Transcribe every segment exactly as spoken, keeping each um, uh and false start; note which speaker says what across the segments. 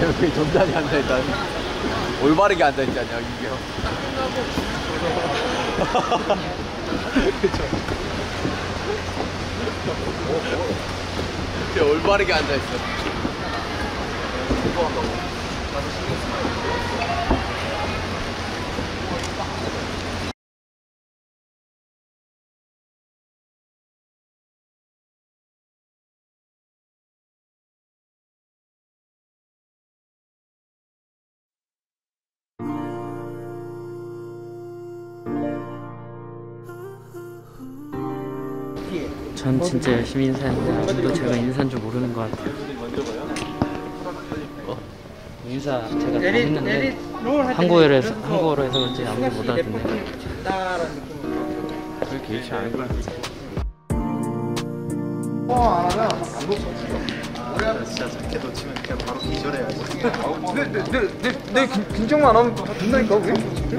Speaker 1: 여기 점잖이 앉아있다니. 올바르게 앉아있잖냐 이게. 그쵸. 이렇게 올바르게 앉아있어. 공부한다고.
Speaker 2: 전 진짜 열심히 인사했는데 아직도 제가 인사인 줄 모르는 것 같아요. 인사 제가 다 했는데 한국어로 해서, 한국어로 해서 그런지 아무도 못 알아듣네요.
Speaker 1: 그게 개의치 않을 거야.
Speaker 3: 안 하면 안 놓쳐. 진짜 작게 놓치면 그냥 바로 기절해야지. 내내내내 긴장만 안 하면 다 된다니까 우리.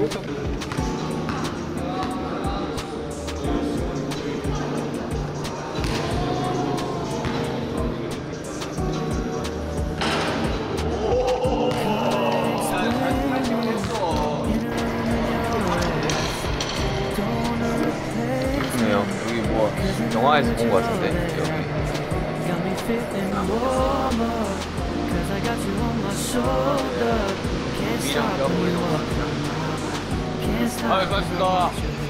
Speaker 1: 여기 뭐 영화에서 본 것 같은데 여기. 아, 고맙습니다.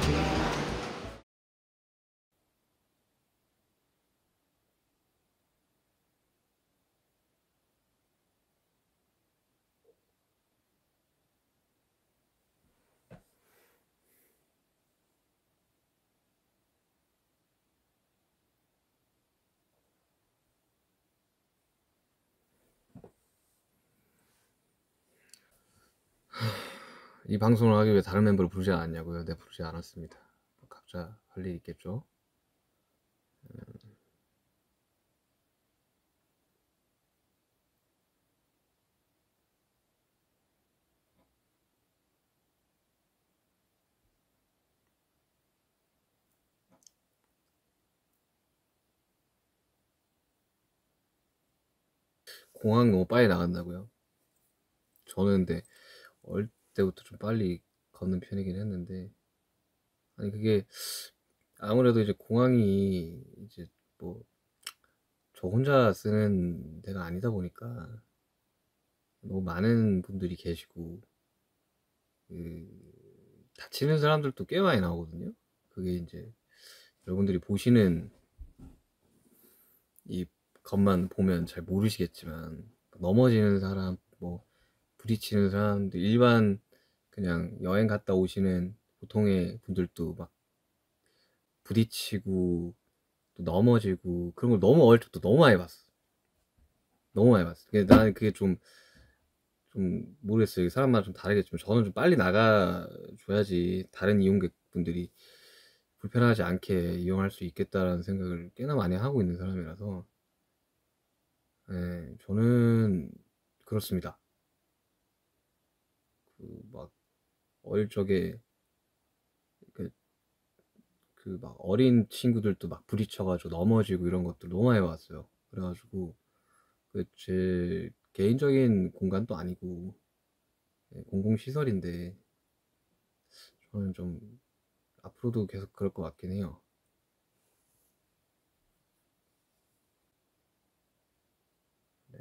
Speaker 1: 이 방송을 하기 위해 다른 멤버를 부르지 않았냐고요? 네, 부르지 않았습니다. 각자 할 일 있겠죠? 음... 공항 너무 빨리 나간다고요? 저는 근데 어릴 때부터 좀 빨리 걷는 편이긴 했는데, 아니 그게 아무래도 이제 공항이 이제 뭐 저 혼자 쓰는 데가 아니다 보니까 너무 많은 분들이 계시고 그 다치는 사람들도 꽤 많이 나오거든요. 그게 이제 여러분들이 보시는 이 것만 보면 잘 모르시겠지만 넘어지는 사람, 뭐 부딪히는 사람들, 일반 그냥 여행 갔다 오시는 보통의 분들도 막 부딪히고 또 넘어지고 그런 걸 너무 어릴 때부터 너무 많이 봤어. 너무 많이 봤어. 나는 그게 좀 좀 모르겠어요. 사람마다 좀 다르겠지만 저는 좀 빨리 나가줘야지 다른 이용객분들이 불편하지 않게 이용할 수 있겠다라는 생각을 꽤나 많이 하고 있는 사람이라서, 네, 저는 그렇습니다. 그 막 어릴 적에 그 그 막 어린 친구들도 막 부딪혀가지고 넘어지고 이런 것들 너무 많이 봤어요. 그래가지고 그 제 개인적인 공간도 아니고 공공시설인데 저는 좀 앞으로도 계속 그럴 것 같긴 해요. 네.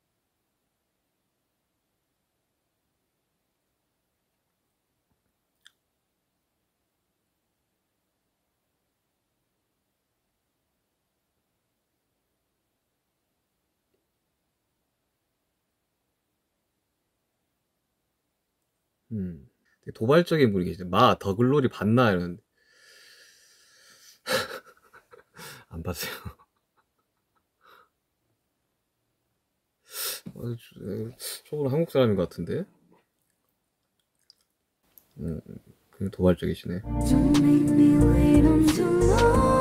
Speaker 1: 음, 되게 도발적인 분이 계시네. 마 더글로리 봤나 이러는데 안 봤어요. 어, 저분 한국 사람인 것 같은데. 음, 그냥 도발적이시네.